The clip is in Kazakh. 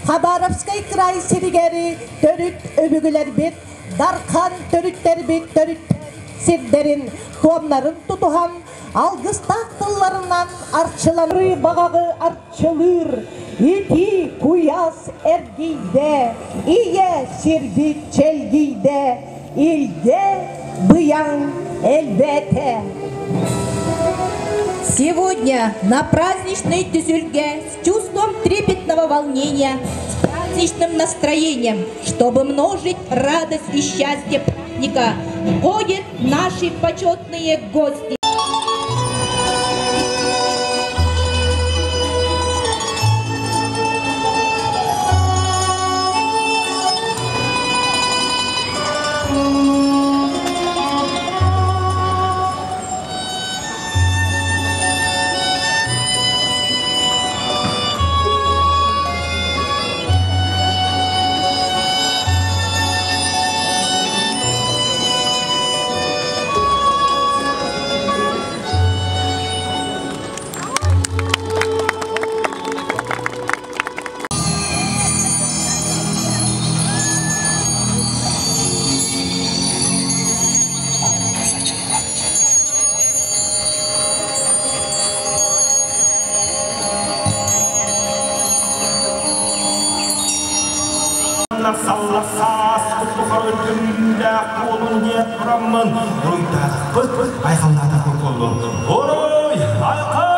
Хабаровский край сиригери төрүт өбүгүлер бит, дархан төрүттер бит, төрүт сирдерин, туамнарын тутухан, алгыстак тылларынан арчыланры багагы арчылыр, ити куяс эргейде, ие сирбит челгейде, илде быян элбете. Сегодня на праздничной тюзюльке с чувством трепетного волнения, с праздничным настроением, чтобы множить радость и счастье праздника, ходят наши почетные гости. Салласас құттықар өткенде қолын деп бұрамын. Ой, тағы айқалады қолын. Ой, айқал!